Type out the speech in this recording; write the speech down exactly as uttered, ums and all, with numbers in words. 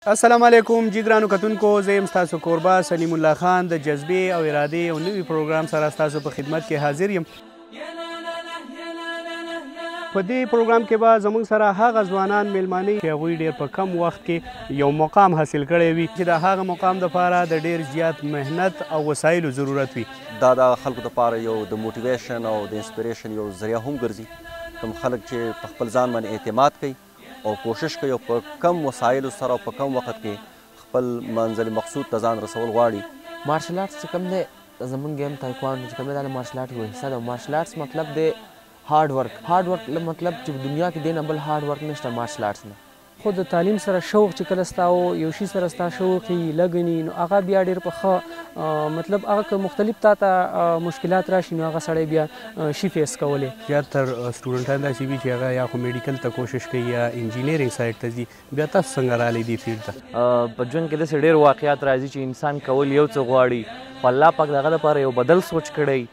السلام علیکم جی ګرانو کتونکو، زه یم ستاسو کوربه سلیم الله خان د جذبې او ارادې یو نوي پروګرام سره ستاسو په خدمت کې حاضر یم. په دې پروګرام کې به زموږ سره هغه ځوانان میلمانه چې هغوی ډېر په کم وخت کې یو مقام حاصل کړی وي چې د هغه مقام دپاره د ډېر زیات محنت او وسایلو ضرورت وي. دا د خلکو دپاره یو د موټیویشن او د انسپریشن یو ذریعه هم ګرځي. کوم خلک چې په خپل ځان باندې اعتماد کوي او کوشش کوي او په کم وسایلو سره او په کم وخت کې خپل منزل مقصود ته ځان رسول غواړي. مارشل آرټس چې کوم دی زمونږ ګیم تایکوانډو چې کوم دی دا د مارشل آرټ یو حصه ده. مارشل آرټس مطلب دی هارډ ورک. هارډ ورک مطلب چې دنیا کې دی نه بل هارډ ورک نشته مارشل آرټس نه. خو د تعلیم سره شوق چې کله ستا یو شي سره ستا شوق یې لګني نو هغه بیا ډېر په ښه مطلب هغه که مختلف تا ته مشکلات راشي نو هغه سړی بیا شي فیس کولی. زیاتر سټوډنټان داسې وي چې هغه یا خو میډیکل ته کوشش کوي یا انجینیرینګ سایډ ته ځي. بیا تاسو څنګه رالی دې فیلډ ته؟ په ژوند کې داسې ډېر واقعات راځي چې انسان کول یو څه غواړي خو الله پاک د هغه دپاره یو بدل سوچ کړی.